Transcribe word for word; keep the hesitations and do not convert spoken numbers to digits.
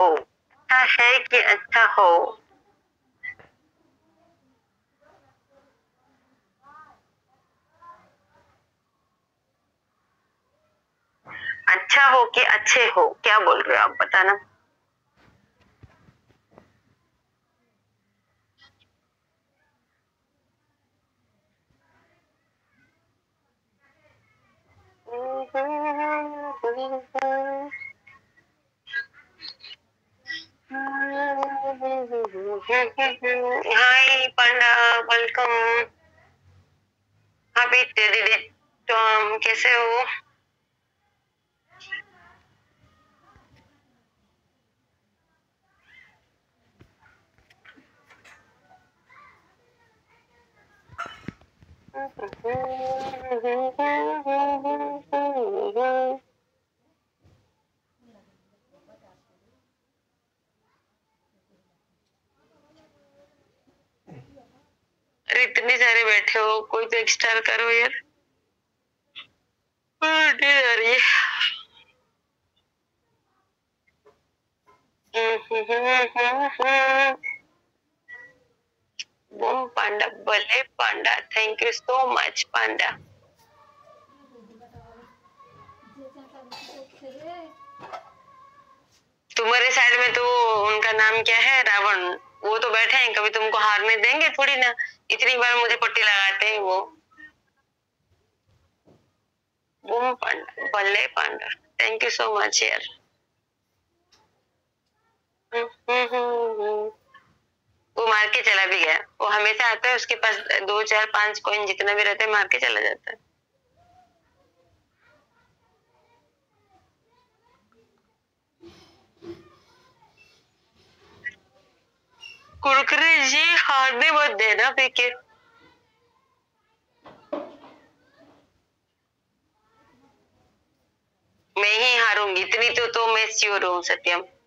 हो, अच्छा है कि अच्छा हो? अच्छा हो कि अच्छे हो, क्या बोल रहे हो आप बताना। Hi panda, welcome. Happy teddy Tom, कैसे हो? अरे इतने सारे बैठे हो, कोई तो एक्स्ट्रा करो यार। नींद आ रही है। बूम पांडा, भले panda, thank you so much panda. तुम्हारे साइड में तो उनका नाम क्या है, रावण, वो तो बैठे हैं, कभी तुमको हारने देंगे थोड़ी ना। इतनी बार मुझे पट्टी लगाते हैं वो। बूम पांडा, भले panda, thank you so much यार। वो मार के चला भी गया, वो हमेशा आता है, उसके पास दो चार पांच कॉइन जितना भी रहता है मार के चला जाता है। कुरकुरे जी हारने मत देना पीके। मैं ही हारूंगी, इतनी तो, तो मैं श्योर हूँ सत्यम।